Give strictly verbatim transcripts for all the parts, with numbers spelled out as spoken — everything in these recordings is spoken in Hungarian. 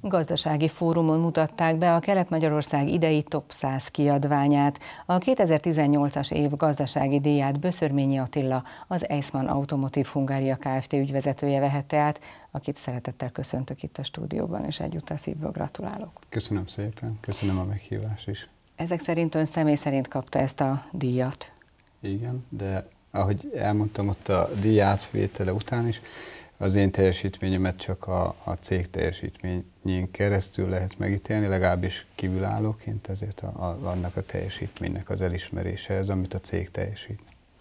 Gazdasági fórumon mutatták be a Kelet-Magyarország idei top száz kiadványát. A kétezer-tizennyolcas év gazdasági díját Böszörményi Attila, az Eissmann Automotive Hungária Kft. Ügyvezetője vehette át, akit szeretettel köszöntök itt a stúdióban, és egyúttal szívből gratulálok. Köszönöm szépen, köszönöm a meghívást is. Ezek szerint ön személy szerint kapta ezt a díjat? Igen, de ahogy elmondtam ott a díj átvétele után is, az én teljesítményemet csak a, a cég teljesítményén keresztül lehet megítélni, legalábbis kívülállóként, ezért a, a, annak a teljesítménynek az elismerése ez, amit a cég teljesít.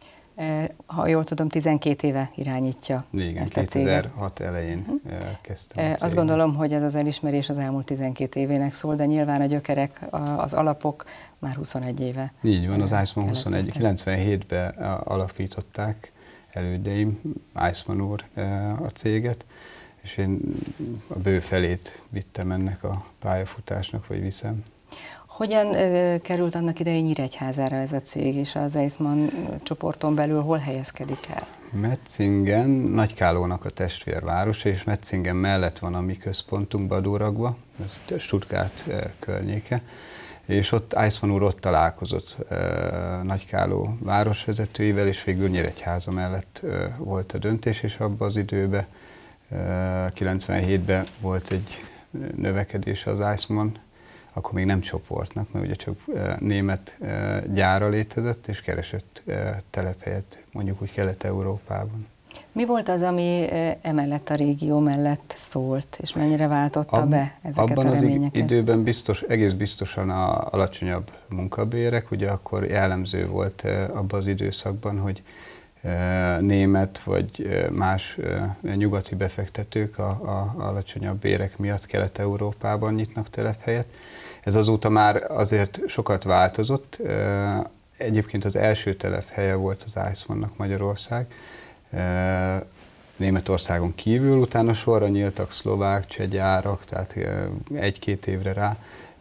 Ha jól tudom, tizenkét éve irányítja Igen, ezt a céget. kétezer-hat elején uh-huh. kezdtem. Azt gondolom, hogy ez az elismerés az elmúlt tizenkét évének szól, de nyilván a gyökerek, az alapok már huszonegy éve. Így van, az Eissmann huszonegy, kilencvenhétben alapították elődeim, Eissmann úr a céget, és én a bő felét vittem ennek a pályafutásnak, vagy viszem. Hogyan uh, került annak idején Nyíregyházára ez a cég, és az Eissmann csoporton belül hol helyezkedik el? Metzingen, Nagykálónak a testvérváros, és Metzingen mellett van a mi központunk Badórakba, ez a Stuttgart uh, környéke, és ott Eissmann úr ott találkozott uh, Nagykáló városvezetőivel, és végül Nyíregyháza mellett uh, volt a döntés, és abban az időben, uh, kilencvenhétben volt egy növekedés az Eissmann, akkor még nem csoportnak, mert ugye csak uh, német uh, gyára létezett, és keresett uh, telephelyet mondjuk úgy Kelet-Európában. Mi volt az, ami emellett a régió mellett szólt, és mennyire váltotta Ab, be ezeket abban a reményeket? Az időben biztos, egész biztosan a alacsonyabb munkabérek, ugye akkor jellemző volt abban az időszakban, hogy német vagy más nyugati befektetők a, a alacsonyabb bérek miatt Kelet-Európában nyitnak telephelyet. Ez azóta már azért sokat változott. Egyébként az első telephelye volt az Eissmannnak Magyarország, Németországon kívül, utána sorra nyíltak szlovák, cseh gyárak, tehát egy-két évre rá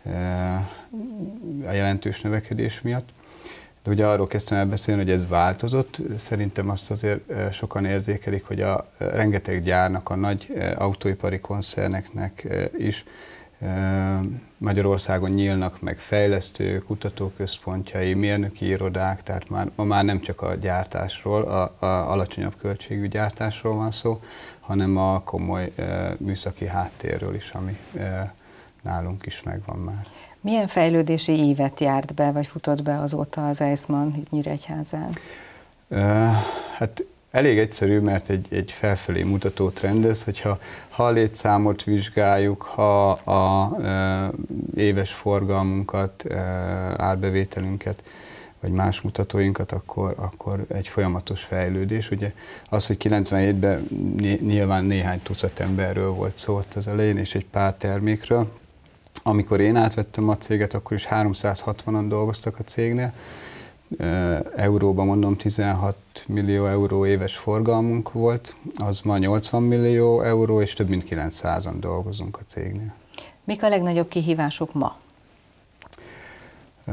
a jelentős növekedés miatt. De ugye arról kezdtem el beszélni, hogy ez változott. Szerintem azt azért sokan érzékelik, hogy a rengeteg gyárnak, a nagy autóipari koncerneknek is Magyarországon nyílnak meg fejlesztő, kutatóközpontjai, mérnöki irodák, tehát már, ma már nem csak a gyártásról, a, a alacsonyabb költségű gyártásról van szó, hanem a komoly e, műszaki háttérről is, ami e, nálunk is megvan már. Milyen fejlődési ívet járt be, vagy futott be azóta az Eissmann itt Nyíregyházán? E, hát elég egyszerű, mert egy, egy felfelé mutató trend ez, hogyha ha a létszámot vizsgáljuk, ha a e, éves forgalmunkat, e, árbevételünket, vagy más mutatóinkat, akkor, akkor egy folyamatos fejlődés. Ugye az, hogy kilencvenhétben nyilván néhány tucat emberről volt szó ott az elején, és egy pár termékről. Amikor én átvettem a céget, akkor is háromszázhatvanan dolgoztak a cégnél. Euróban mondom, tizenhat millió euró éves forgalmunk volt, az ma nyolcvan millió euró, és több mint kilencszázan dolgozunk a cégnél. Mik a legnagyobb kihívások ma? Uh,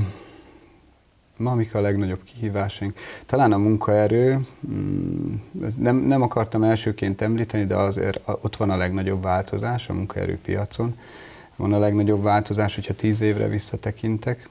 ma mik a legnagyobb kihívásaink? Talán a munkaerő, nem, nem akartam elsőként említeni, de azért ott van a legnagyobb változás a munkaerőpiacon. Van a legnagyobb változás, hogyha tíz évre visszatekintek.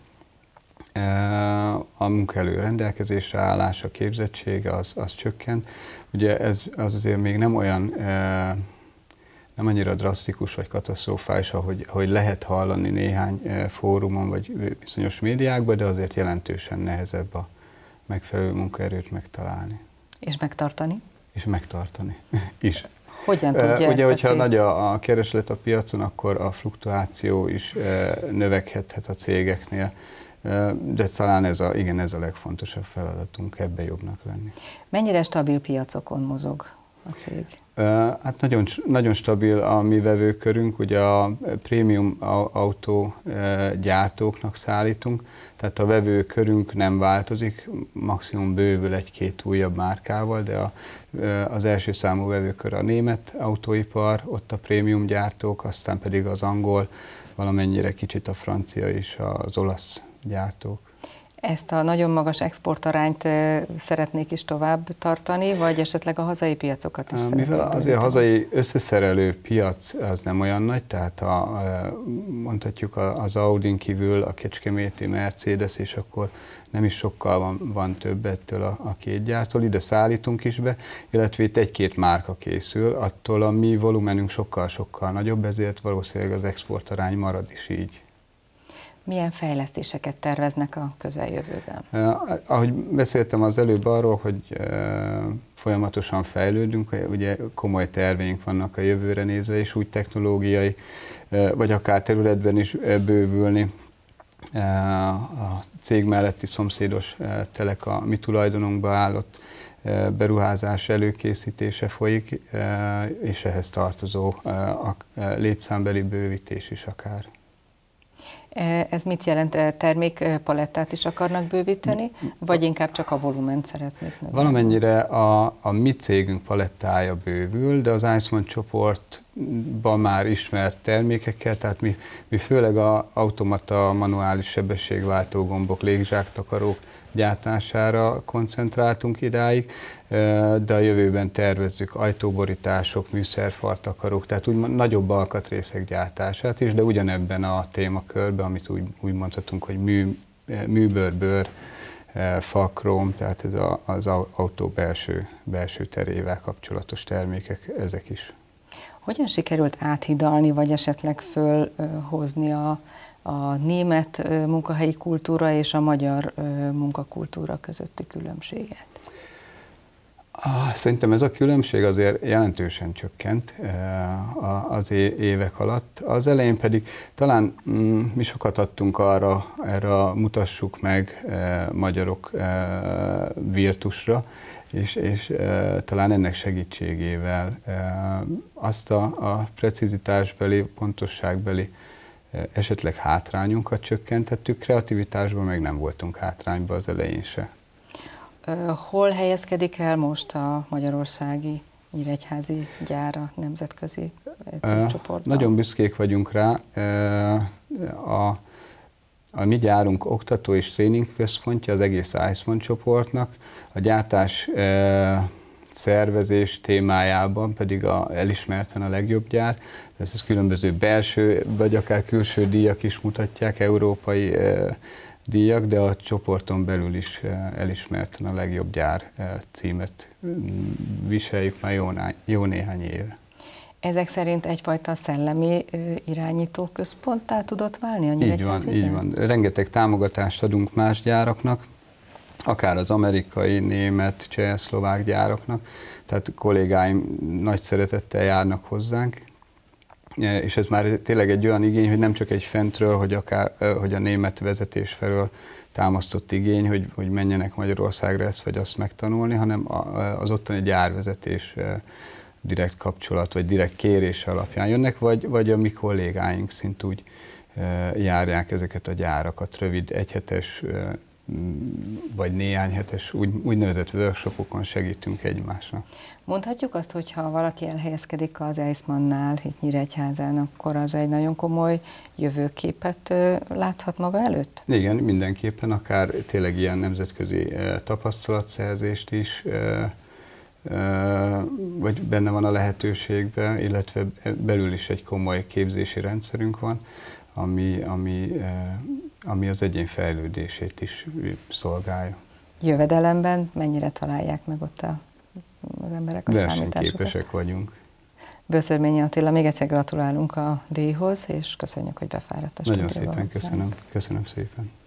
A munkaerő rendelkezésre állása, képzettsége az, az csökken. Ugye ez az azért még nem olyan, nem annyira drasztikus vagy katasztrofális, ahogy, ahogy lehet hallani néhány fórumon vagy bizonyos médiákban, de azért jelentősen nehezebb a megfelelő munkaerőt megtalálni. És megtartani? És megtartani is. Hogyan tudja Ugye, ezt a hogyha cég? nagy a, a kereslet a piacon, akkor a fluktuáció is növekedhet a cégeknél. De talán ez a, igen, ez a legfontosabb feladatunk, ebbe jobbnak lenni. Mennyire stabil piacokon mozog a cég? Hát nagyon, nagyon stabil a mi vevőkörünk, ugye a prémium autógyártóknak szállítunk, tehát a vevőkörünk nem változik, maximum bővül egy-két újabb márkával, de a, az első számú vevőkör a német autóipar, ott a prémium gyártók, aztán pedig az angol, valamennyire kicsit a francia és az olasz gyártók. Ezt a nagyon magas exportarányt szeretnék is tovább tartani, vagy esetleg a hazai piacokat is szeretnék? Mivel azért a hazai összeszerelő piac az nem olyan nagy, tehát a, mondhatjuk az Audin kívül a kecskeméti Mercedes, és akkor nem is sokkal van, van több ettől a, a két gyártól, ide szállítunk is be, illetve itt egy-két márka készül, attól a mi volumenünk sokkal-sokkal nagyobb, ezért valószínűleg az exportarány marad is így. Milyen fejlesztéseket terveznek a közeljövőben? Eh, ahogy beszéltem az előbb arról, hogy eh, folyamatosan fejlődünk, ugye komoly terveink vannak a jövőre nézve, és úgy technológiai, eh, vagy akár területben is eh, bővülni. Eh, a cég melletti szomszédos eh, Teleka mi tulajdonunkba állott eh, beruházás előkészítése folyik, eh, és ehhez tartozó eh, a létszámbeli bővítés is akár. Ez mit jelent? Termékpalettát is akarnak bővíteni, vagy inkább csak a volument szeretnék növelni? Valamennyire a, a mi cégünk palettája bővül, de az Eismann csoportban már ismert termékekkel, tehát mi, mi főleg az automata, manuális sebességváltó gombok, légzsáktakarók gyártására koncentráltunk idáig, de a jövőben tervezzük ajtóborítások, műszerfartakarók, tehát úgy nagyobb alkatrészek gyártását is, de ugyanebben a témakörben, amit úgy, úgy mondhatunk, hogy mű, műbőr-bőr, fakróm, tehát ez a, az autó belső, belső terével kapcsolatos termékek, ezek is. Hogyan sikerült áthidalni, vagy esetleg fölhozni a a német munkahelyi kultúra és a magyar munkakultúra közötti különbséget? Szerintem ez a különbség azért jelentősen csökkent az évek alatt. Az elején pedig talán mi sokat adtunk arra, erre mutassuk meg magyarok virtusra, és, és talán ennek segítségével azt a, a precizitásbeli, pontosságbeli esetleg hátrányunkat csökkentettük, kreativitásban meg nem voltunk hátrányban az elején se. Hol helyezkedik el most a magyarországi nyíregyházi gyár a nemzetközi cégcsoportban? Nagyon büszkék vagyunk rá. A, a mi gyárunk oktató és tréning központja az egész Eismann csoportnak. A gyártás szervezés témájában pedig a, elismerten a legjobb gyár. Ez, ez különböző belső, vagy akár külső díjak is mutatják, európai e, díjak, de a csoporton belül is e, elismerten a legjobb gyár e, címet viseljük már jó, jó néhány éve. Ezek szerint egyfajta szellemi irányító központtá tudott válni a nyíregyházi gyár? Így van, így van. Rengeteg támogatást adunk más gyáraknak, akár az amerikai, német, cseh, szlovák gyáraknak, tehát kollégáim nagy szeretettel járnak hozzánk, és ez már tényleg egy olyan igény, hogy nem csak egy fentről, hogy, akár, hogy a német vezetés felől támasztott igény, hogy, hogy menjenek Magyarországra ezt vagy azt megtanulni, hanem az ottani gyárvezetés direkt kapcsolat, vagy direkt kérés alapján jönnek, vagy, vagy a mi kollégáink szintúgy járják ezeket a gyárakat, rövid, egyhetes, vagy néhány hetes úgy, úgynevezett workshopokon segítünk egymásnak. Mondhatjuk azt, hogy ha valaki elhelyezkedik az Eismannnál, itt Nyíregyházán, akkor az egy nagyon komoly jövőképet láthat maga előtt? Igen, mindenképpen, akár tényleg ilyen nemzetközi tapasztalatszerzést is, vagy benne van a lehetőségben, illetve belül is egy komoly képzési rendszerünk van, ami, ami, ami az egyén fejlődését is szolgálja. Jövedelemben mennyire találják meg ott a, az emberek a számításokat? Versenyképesek vagyunk. Böszörményi Attila, még egyszer gratulálunk a díjhoz, és köszönjük, hogy befáradt a stúdióba. Nagyon szépen köszönöm. Köszönöm szépen.